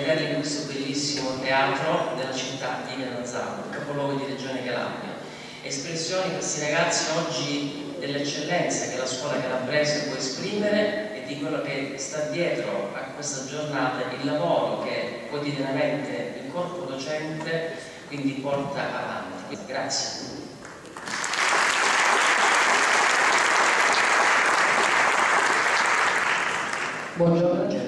radicati in questo bellissimo teatro della città di Vernazzano, capoluogo di Regione Calabria. Espressioni questi ragazzi oggi dell'eccellenza che la scuola calabrese può esprimere e di quello che sta dietro a questa giornata, il lavoro che quotidianamente il corpo docente quindi porta avanti. Grazie. Buongiorno.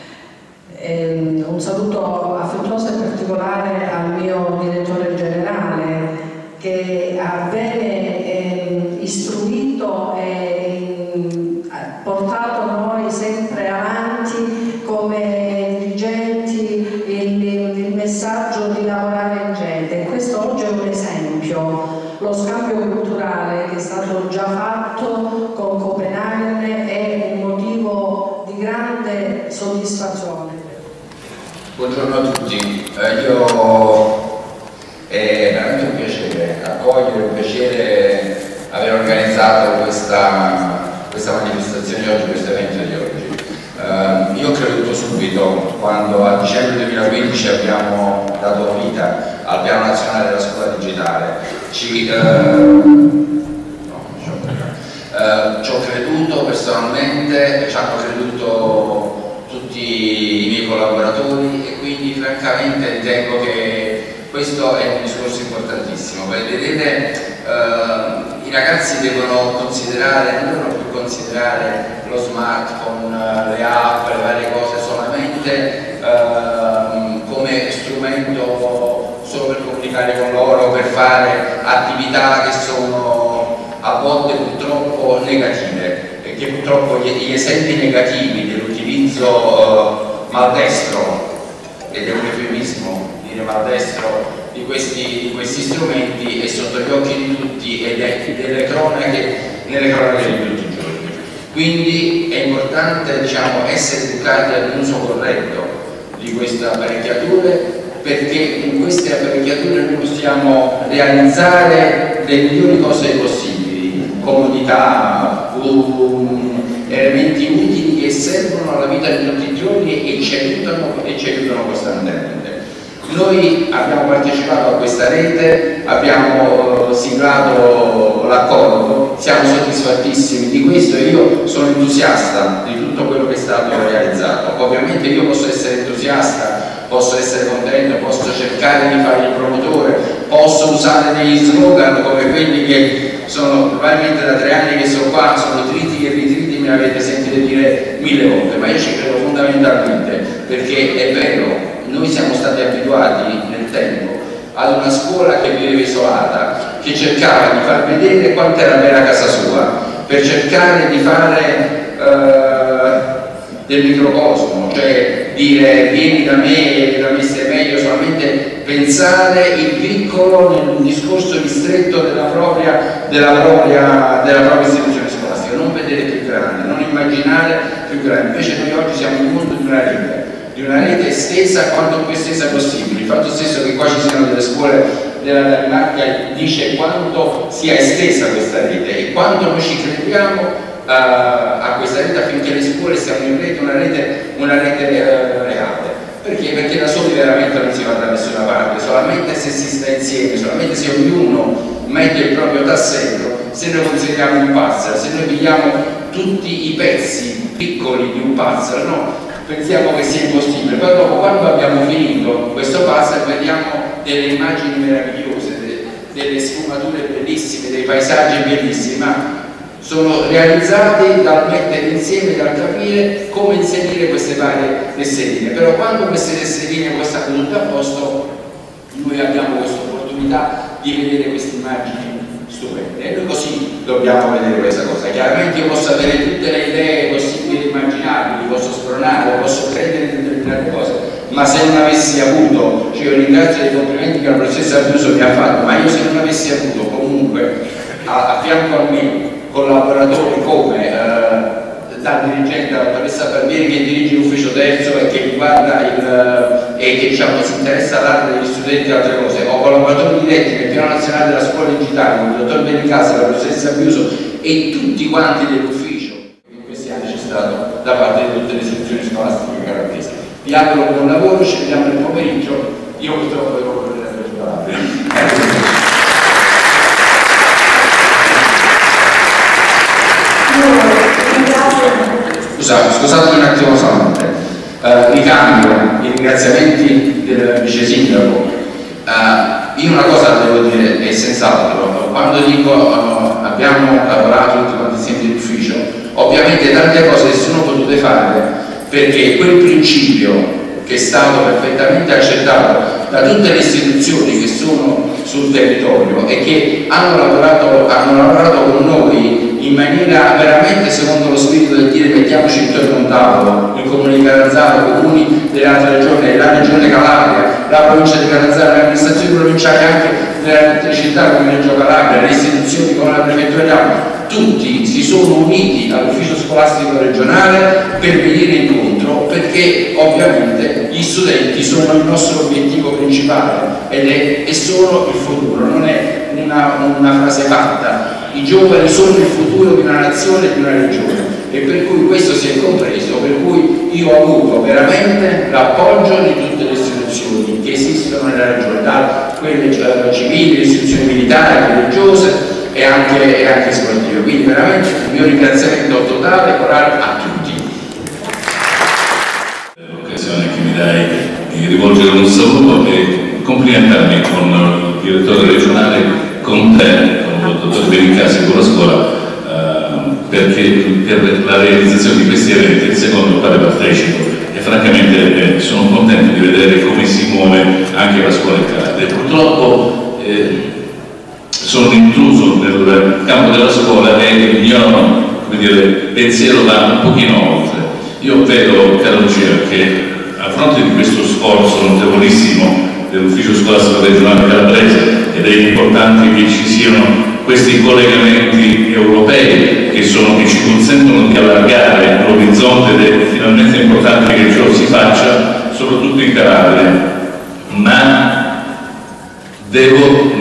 Un saluto affettuoso e particolare al mio direttore generale che ha bene istruito e portato noi sempre avanti come dirigenti il messaggio di lavorare in rete. Questo oggi è un esempio, lo scambio culturale che è stato già fatto con Copenaghen è un motivo di grande soddisfazione. Buongiorno a tutti, io è veramente un piacere accogliere, un piacere aver organizzato questa manifestazione oggi, questo evento di oggi. Io ho creduto subito quando a dicembre 2015 abbiamo dato vita al Piano Nazionale della Scuola Digitale. Ci ho creduto personalmente, ci hanno creduto tutti i miei collaboratori e quindi francamente ritengo che questo è un discorso importantissimo, perché vedete i ragazzi devono considerare, non devono più considerare lo smartphone, le app, le varie cose solamente come strumento solo per comunicare con loro, per fare attività che sono a volte purtroppo negative e che purtroppo gli esempi negativi dell'utilizzo maldestro, ed è un eufemismo dire maldestro, di questi strumenti è sotto gli occhi di tutti ed è nelle cronache di tutti i giorni. Quindi è importante, diciamo, essere educati ad un uso corretto di queste apparecchiature, perché in queste apparecchiature noi possiamo realizzare le migliori cose possibili, comodità, elementi utili che servono alla vita di tutti i giorni e ci aiutano costantemente. Noi abbiamo partecipato a questa rete, abbiamo siglato l'accordo, siamo soddisfattissimi di questo e io sono entusiasta di tutto quello che è stato realizzato. Ovviamente io posso essere entusiasta, posso essere contento, posso cercare di fare il promotore, posso usare degli slogan come quelli che sono probabilmente da 3 anni che sono qua, sono triti e ritriti, me l'avete sentito dire 1000 volte, ma io ci credo fondamentalmente perché è vero, noi siamo stati abituati nel tempo ad una scuola che viveva isolata, che cercava di far vedere quanto era bella casa sua, per cercare di fare del microcosmo, cioè dire vieni da me stai meglio, solamente pensare il piccolo nel discorso ristretto della propria istituzione scolastica, non vedere più grande, non immaginare più grande. Invece noi oggi siamo nel mondo di una rete estesa quanto più estesa possibile. Il fatto stesso che qua ci siano delle scuole della Danimarca dice quanto sia estesa questa rete e quanto noi ci crediamo a questa rete affinché le scuole siano in rete, una rete reale. Perché? Perché da soli veramente non si va da nessuna parte, solamente se si sta insieme, solamente se ognuno mette il proprio tassello, se noi consegniamo un puzzle, se noi pigliamo tutti i pezzi piccoli di un puzzle, no? Pensiamo che sia impossibile, poi dopo quando abbiamo finito questo puzzle vediamo delle immagini meravigliose, delle sfumature bellissime, dei paesaggi bellissimi, ma sono realizzati dal mettere insieme, dal capire come inserire queste varie tesserine. Però quando queste tesserine poi stanno tutte a posto, noi abbiamo questa opportunità di vedere queste immagini stupende e noi così dobbiamo vedere questa cosa. Chiaramente io posso avere tutte le idee possibili e immaginabili, posso spronare, posso credere in determinate cose, ma se non avessi avuto, cioè io ringrazio dei complimenti che la professoressa Abuso mi ha fatto, ma io se non avessi avuto comunque a fianco a me collaboratori come dal dirigente, la dottoressa Barbieri che dirige l'ufficio terzo e che riguarda e che diciamo, si interessa all'arte degli studenti e altre cose, o collaboratori diretti nel Piano Nazionale della Scuola Digitale, il dottor Benicasa, la professoressa Abuso e tutti quanti dell'ufficio in questi anni c'è stato da parte di tutte le istituzioni scolastiche calabresi. Vi auguro buon lavoro, ci vediamo nel pomeriggio. Io purtroppo devo correre per Scusate un attimo solamente, ricambio i ringraziamenti del vice sindaco. Io una cosa devo dire, e senz'altro, quando dico abbiamo lavorato tutti quanti insieme in ufficio, ovviamente tante cose si sono potute fare perché quel principio che è stato perfettamente accettato da tutte le istituzioni che sono sul territorio e che hanno lavorato con noi in maniera veramente secondo lo spirito del dire mettiamoci intorno a un tavolo, il comune di Catanzaro, i comuni delle altre regioni, la regione Calabria, la provincia di Catanzaro, le amministrazioni provinciali anche delle città come Reggio Calabria, le istituzioni come la prefettura di Napoli, tutti si sono uniti all'ufficio scolastico regionale per venire incontro, perché ovviamente gli studenti sono il nostro obiettivo principale e sono il futuro, non è una frase fatta. I giovani sono il futuro di una nazione e di una regione, e per cui questo si è compreso, per cui io ho avuto veramente l'appoggio di tutte le istituzioni che esistono nella regione, da quelle civili, le istituzioni militari, religiose e anche sportive. Quindi veramente il mio ringraziamento totale e corale a tutti. L'occasione che mi dai di rivolgere un saluto e complimentarmi con il direttore regionale, con te, con il dottor Benincassi, con la scuola, perché per la realizzazione di questi eventi il secondo quale partecipo, e francamente sono contento di vedere come si muove anche la scuola in Calabria. Purtroppo sono intruso nel campo della scuola e il mio pensiero va un pochino oltre. Io vedo, caro Lucia, che a fronte di questo sforzo notevolissimo dell'ufficio scolastico regionale calabrese, ed è importante che ci siano questi collegamenti europei che ci consentono di allargare l'orizzonte, ed è finalmente importante che ciò si faccia soprattutto in Calabria, ma devo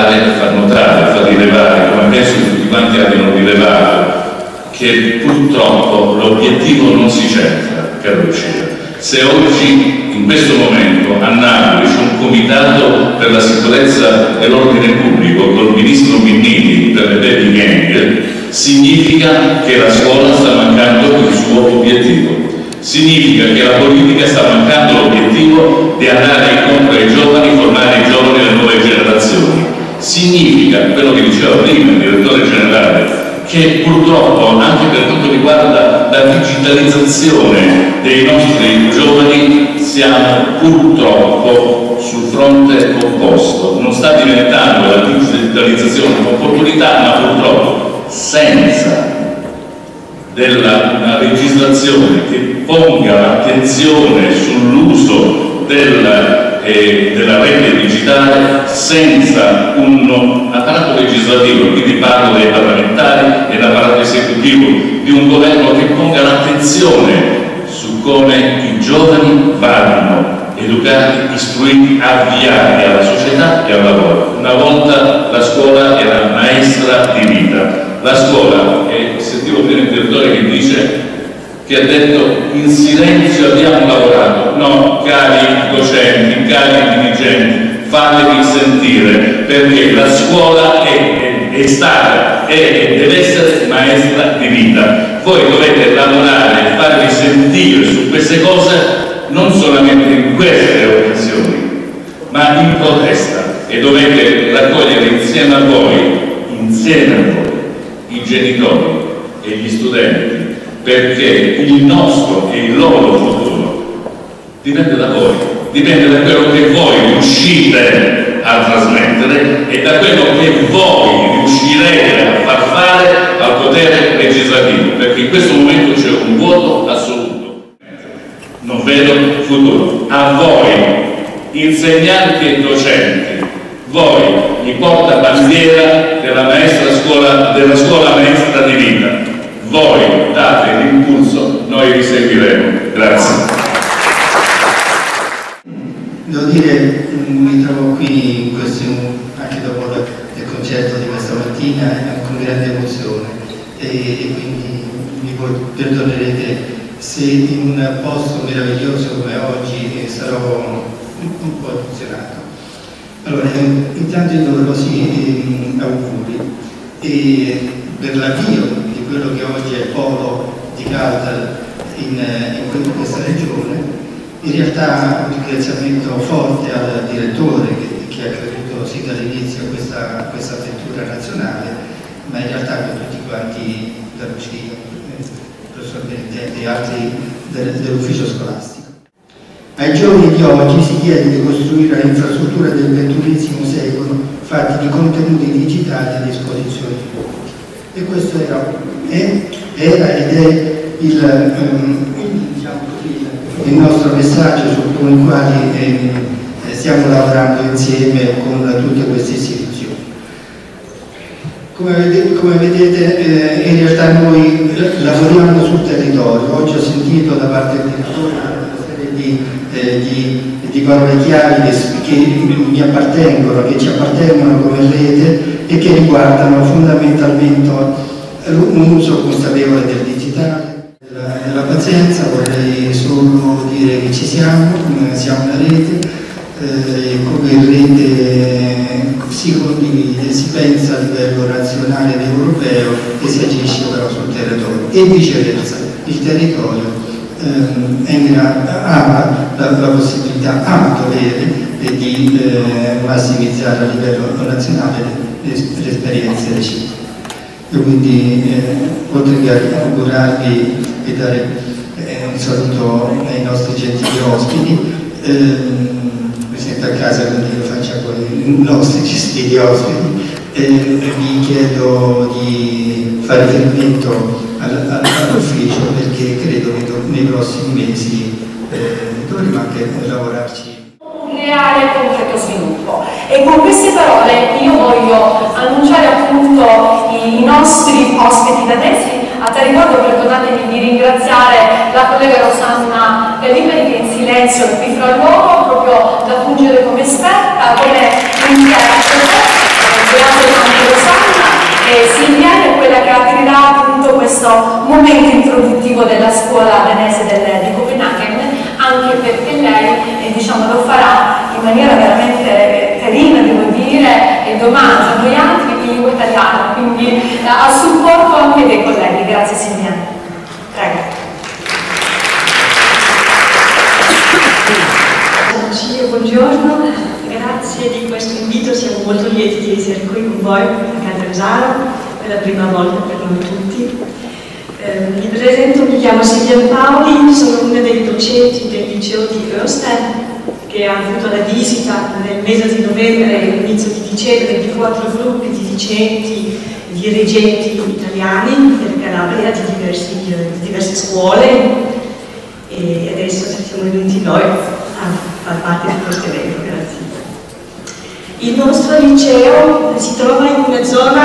far rilevare, come penso che tutti quanti abbiano rilevato, che purtroppo l'obiettivo non si centra, caro Lucia. Se oggi, in questo momento, a Napoli c'è un comitato per la sicurezza e l'ordine pubblico col ministro Minniti per le baby gang, significa che la scuola sta mancando il suo obiettivo. Significa che la politica sta mancando l'obiettivo di andare incontro ai giovani, formare i giovani e le nuove generazioni. Significa, quello che diceva prima il direttore generale, che purtroppo anche per quanto riguarda la digitalizzazione dei nostri giovani siamo purtroppo sul fronte opposto. Non sta diventando la digitalizzazione un'opportunità, ma purtroppo senza una legislazione che ponga l'attenzione sull'uso della rete digitale, senza un apparato legislativo, quindi parlo dei parlamentari e l'apparato esecutivo di un governo che ponga l'attenzione su come i giovani vanno educati, istruiti, avviati alla società e al lavoro. Una volta la scuola era maestra di vita. La scuola, e sentivo prima il direttore che ha detto in silenzio abbiamo lavorato. No, cari docenti, cari dirigenti, fatevi sentire, perché la scuola è stata e deve essere maestra di vita. Voi dovete lavorare e farvi sentire su queste cose non solamente in queste occasioni, ma in protesta, e dovete raccogliere insieme a voi i genitori e gli studenti, perché il nostro e il loro futuro dipende da voi, dipende da quello che voi riuscite a trasmettere e da quello che voi riuscirete a far fare al potere legislativo, perché in questo momento c'è un vuoto assoluto, non vedo futuro. A voi, insegnanti e docenti, voi, i portabandiera della scuola maestra di vita, voi date l'impulso, noi vi seguiremo. Grazie. Devo dire, mi trovo qui anche dopo il concerto di questa mattina con grande emozione, e quindi mi perdonerete se in un posto meraviglioso come oggi sarò un po' emozionato. Allora, intanto doverosi auguri per l'avvio di quello che oggi è il polo di Calda in questa regione. In realtà un ringraziamento forte al direttore che ha creduto sin dall'inizio a questa avventura nazionale, ma in realtà con tutti quanti da Lucia, professor Benedetti e altri dell'ufficio scolastico. Ai giovani di oggi si chiede di costruire le infrastrutture del XXI secolo fatte di contenuti digitali a disposizione di tutti. E questo era ed è il nostro messaggio con il quale stiamo lavorando insieme con tutte queste istituzioni. Come vedete in realtà noi lavoriamo sul territorio. Oggi ho sentito da parte del direttore una serie di parole chiave che mi appartengono, che ci appartengono come rete e che riguardano fondamentalmente un uso consapevole del digitale. Nella pazienza vorrei solo dire che ci siamo una rete, come rete si condivide, si pensa a livello nazionale ed europeo e si agisce però sul territorio e viceversa. Il territorio ha la possibilità, ha il dovere di massimizzare a livello nazionale le esperienze reciproche. Io quindi oltre che augurarvi e dare un saluto ai nostri gentili ospiti, mi sento a casa quindi lo faccio con i nostri gentili ospiti, vi chiedo di fare riferimento all'ufficio perché credo che nei prossimi mesi dovremo anche lavorarci. Un reale e concreto sviluppo. E con queste parole io voglio annunciare appunto i nostri ospiti danesi. A tal riguardo perdonatemi di ringraziare la collega Rosanna Pellimeri che in silenzio è qui fra loro, proprio da fungere come esperta, come interprete. Grazie anche Rosanna. E Silviana è quella che aprirà appunto questo momento introduttivo della scuola danese di Copenaghen, anche perché lei lo farà in maniera veramente carina, devo dire, e domanda a noi altri in lingua italiana, quindi a supporto anche dei colleghi. Grazie Silviana. Prego. Buongiorno, grazie di questo invito, siamo molto lieti di essere qui con voi a Catanzaro per la prima volta per noi tutti. Mi presento, mi chiamo Silvia Paoli, sono una dei docenti del liceo di Östen che ha avuto la visita nel mese di novembre e all'inizio di dicembre di 4 gruppi di docenti, dirigenti italiani della Calabria di diverse scuole e adesso siamo venuti noi a far parte di questo evento. Grazie. Il nostro liceo si trova in una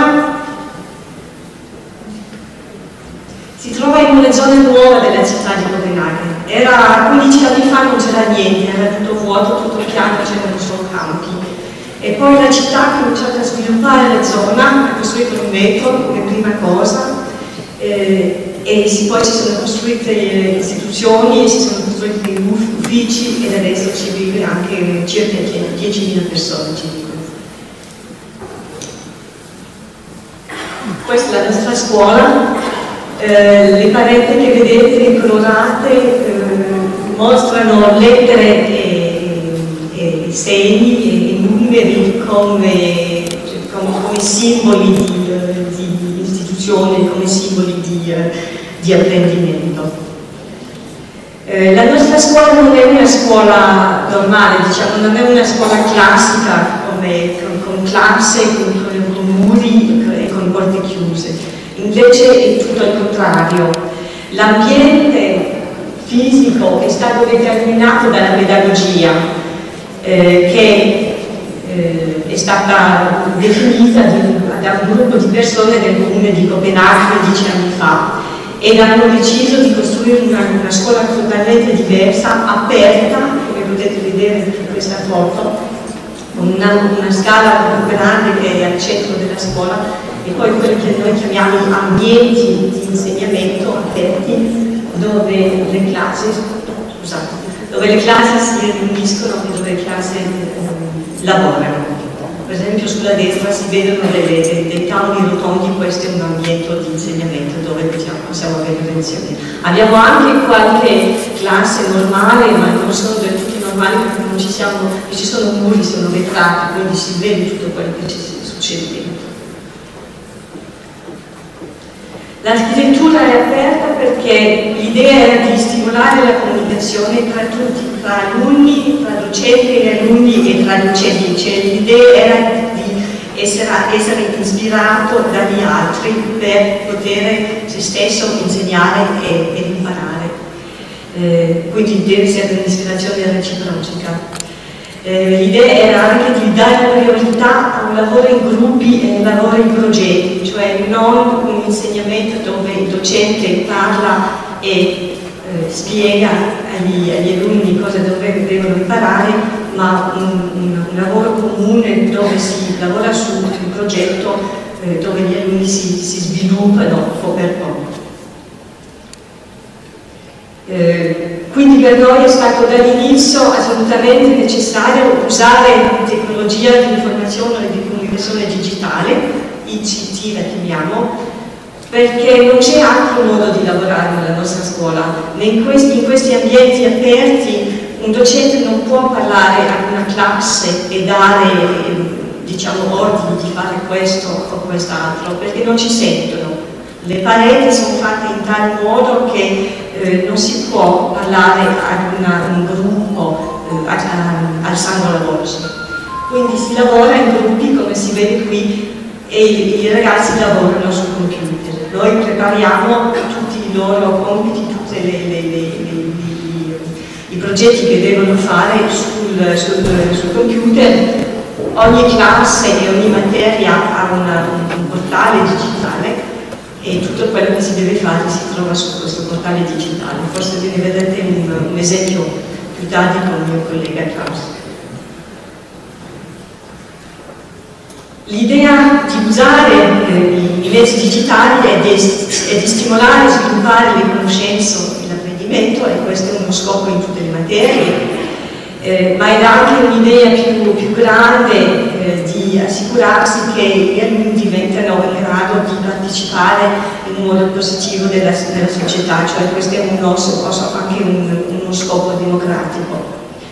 zona nuova della città di Copenaghen. Era 15 anni fa, non c'era niente, era tutto vuoto, tutto piano, c'erano solo campi. E poi la città ha cominciato a sviluppare la zona, ha costruito un metro come prima cosa, e poi si sono costruite le istituzioni, si sono costruiti gli uffici ed adesso ci vive anche circa 10.000 persone. Questa è la nostra scuola. Le pareti che vedete colorate mostrano lettere e segni e numeri come simboli di istituzione, come simboli di apprendimento. La nostra scuola non è una scuola normale, non è una scuola classica con classe, con muri e con porte chiuse. Invece è tutto il contrario. L'ambiente fisico è stato determinato dalla pedagogia che è stata definita da un gruppo di persone del comune di Copenaghen 10 anni fa ed hanno deciso di costruire una scuola totalmente diversa, aperta, come potete vedere in questa foto, con una scala grande che è al centro della scuola e poi quelli che noi chiamiamo ambienti di insegnamento aperti dove le classi si riuniscono e dove le classi lavorano. Per esempio sulla destra si vedono dei tavoli rotondi, questo è un ambiente di insegnamento dove possiamo avere lezioni. Abbiamo anche qualche classe normale, ma non sono del tutto normali perché non ci sono muri, sono vetrati, quindi si vede tutto quello che ci succede dentro. L'architettura è aperta perché l'idea era di stimolare la comunicazione tra tutti, tra alunni, tra docenti e alunni e tra docenti, cioè l'idea era di essere ispirato dagli altri per poter se stesso insegnare ed imparare. Quindi deve essere un'ispirazione reciproca. L'idea era anche di dare priorità a un lavoro in gruppi e un lavoro in progetti, cioè non un insegnamento dove il docente parla e spiega agli alunni cosa devono imparare, ma un lavoro comune dove si lavora su un progetto dove gli alunni si sviluppano po' per po'. Quindi per noi è stato dall'inizio assolutamente necessario usare tecnologia di informazione e di comunicazione digitale, ICT la chiamiamo, perché non c'è altro modo di lavorare nella nostra scuola. In questi ambienti aperti un docente non può parlare a una classe e dare, diciamo, ordini di fare questo o quest'altro, perché non ci sentono. Le pareti sono fatte in tal modo che non si può parlare a un gruppo alzando la voce. Quindi si lavora in gruppi, come si vede qui, e i ragazzi lavorano sul computer. Noi prepariamo tutti i loro compiti, tutti i progetti che devono fare sul computer. Ogni classe e ogni materia ha un portale digitale e tutto quello che si deve fare si trova su questo portale digitale. Forse ve ne vedrete un esempio più tardi con il mio collega Klaus. L'idea di usare i mezzi digitali è di stimolare e sviluppare le conoscenze e l'apprendimento, e questo è uno scopo in tutte le materie, ma è anche un'idea più grande di assicurarsi che gli alunni diventano in grado di partecipare in un modo positivo nella società, cioè questo è anche uno scopo democratico.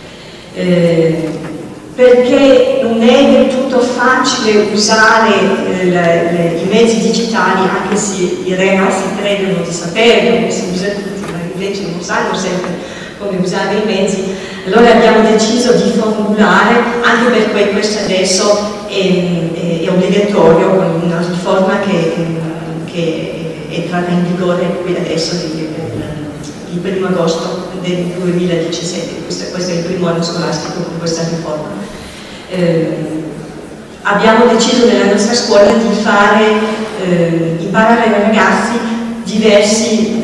Perché non è del tutto facile usare i mezzi digitali, anche se i ragazzi credono di sapere come si usa tutti, ma invece non sanno sempre come usare i mezzi. Allora abbiamo deciso di formulare, anche per questo adesso è obbligatorio, con una riforma che è entrata in vigore qui adesso il 1° agosto del 2017, questo è il primo anno scolastico con questa riforma. Abbiamo deciso nella nostra scuola di fare imparare ai ragazzi diversi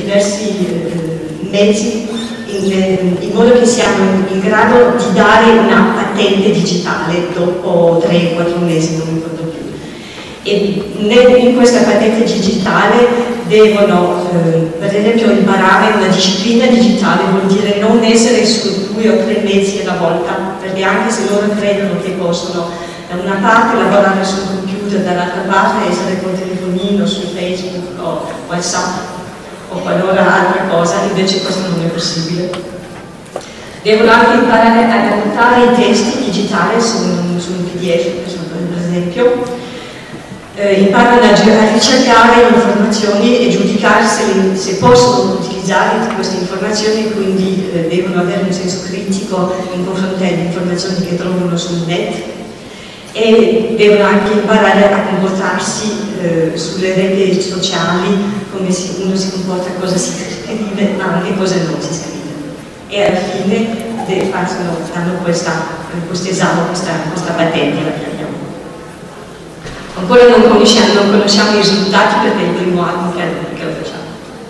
mezzi in modo che siamo in grado di dare una patente digitale dopo 3-4 mesi, non mi ricordo più. E in questa patente digitale devono, per esempio, imparare una disciplina digitale, vuol dire non essere su 2 o 3 mezzi alla volta, perché anche se loro credono che possono da una parte lavorare sul computer, dall'altra parte essere col telefonino, su Facebook o WhatsApp o qualora altra cosa, invece questo non è possibile. Devono anche imparare a annottare i testi digitali su un PDF, per esempio. Imparano a ricercare informazioni e giudicare se possono utilizzare queste informazioni, quindi devono avere un senso critico in confronto alle informazioni che trovano sul net, e devono anche imparare a comportarsi sulle reti sociali, come uno si comporta, cosa si scrive, ma anche cosa non si scrive. E alla fine fanno questo esame, questa patente, la chiamiamo. Ancora non conosciamo i risultati perché è il primo anno che lo facciamo.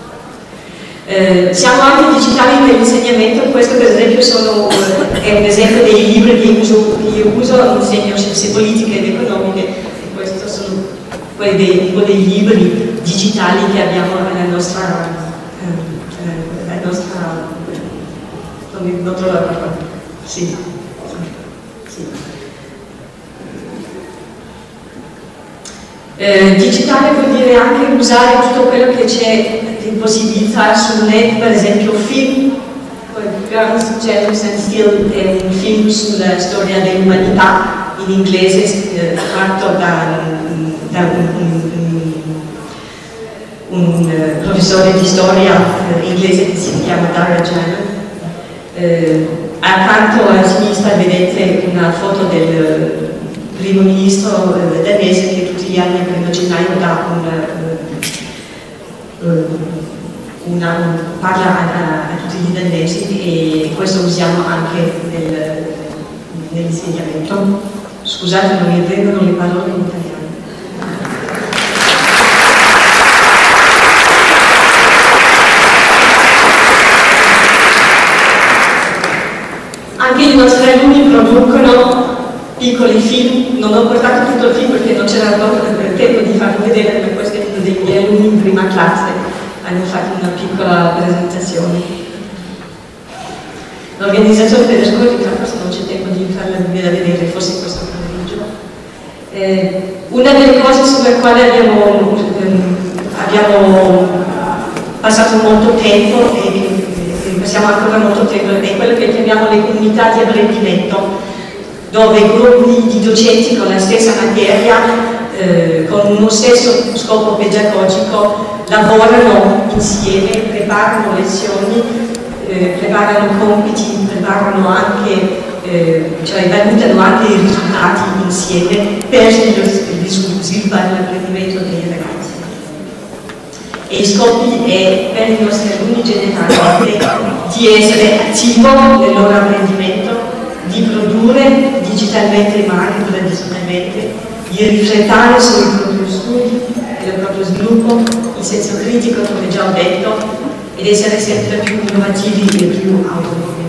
Siamo anche digitali nell'insegnamento, questo per esempio è un esempio dei libri che io uso, insegno scienze politiche ed economiche, e questi sono uno dei libri digitali che abbiamo nella nostra con il dottor Armando. Sì. Digitale vuol dire anche usare tutto quello che c'è di possibilità sul net, per esempio film. Ground Gender Stand Still è un film sulla storia dell'umanità in inglese, fatto da un professore di storia inglese che si chiama Dara Jammeh. Accanto a sinistra vedete una foto del primo ministro danese che tutti gli anni al 1 gennaio dà parla a tutti gli danesi, e questo usiamo anche nell'insegnamento. Scusate, non mi vengono le parole in italiano. Anche i nostri alunni producono piccoli film. Non ho portato tutto il film perché non c'era il tempo di farlo vedere, ma questo è uno degli alunni in prima classe. Hanno fatto una piccola presentazione. L'organizzazione delle scuole di campus non c'è tempo di farla vedere, forse questo pomeriggio. Una delle cose sulle quali abbiamo passato molto tempo e passiamo ancora molto tempo è quello che chiamiamo le comunità di apprendimento, dove gruppi di docenti con la stessa materia, con uno stesso scopo pedagogico, lavorano insieme, preparano lezioni, preparano compiti, preparano anche, cioè valutano anche i risultati insieme per sviluppare l'apprendimento dei ragazzi. E i scopi è per i nostri alunni generalmente di essere attivo nel loro apprendimento, di produrre digitalmente ma anche tradizionalmente, di riflettere sui propri studi e il proprio sviluppo in senso critico, come già ho detto, ed essere sempre più innovativi e più autonomi.